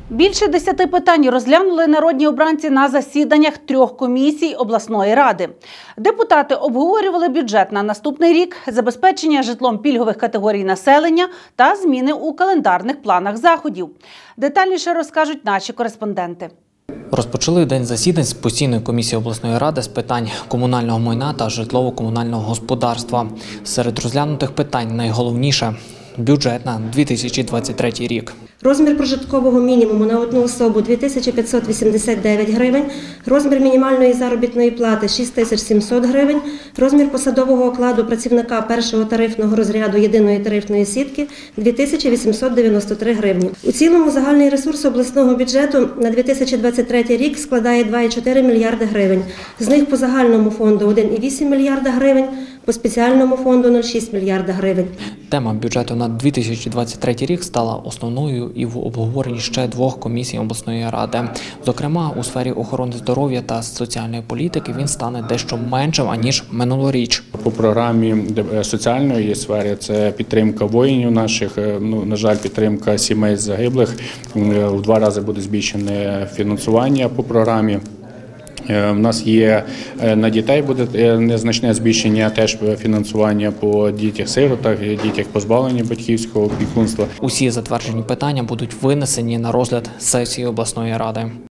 Більше 10 питань розглянули народні обранці на засіданнях 3 комісій обласної ради. Депутати обговорювали бюджет на наступний рік, забезпечення житлом пільгових категорій населення та зміни у календарних планах заходів. Детальніше розкажуть наші кореспонденти. Розпочали день засідань з постійної комісії обласної ради з питань комунального майна та житлово-комунального господарства. Серед розглянутих питань найголовніше – бюджет на 2023 рік. Розмір прожиткового мінімуму на одну особу – 2589 гривень, розмір мінімальної заробітної плати – 6700 гривень, розмір посадового окладу працівника першого тарифного розряду єдиної тарифної сітки – 2893 гривні. У цілому загальний ресурс обласного бюджету на 2023 рік складає 2,4 мільярди гривень. З них по загальному фонду – 1,8 мільярда гривень, по спеціальному фонду – 0,6 мільярда гривень. Тема бюджету на 2023 рік стала основною і в обговоренні ще 2 комісій обласної ради. Зокрема, у сфері охорони здоров'я та соціальної політики він стане дещо меншим, аніж минулоріч. По програмі соціальної сфери це підтримка воїнів наших, на жаль, підтримка сімей загиблих. В 2 рази буде збільшене фінансування по програмі. У нас є на дітей буде незначне збільшення теж фінансування по дітях-сиротах, дітях позбавлені батьківського опікунства. Усі затверджені питання будуть винесені на розгляд сесії обласної ради.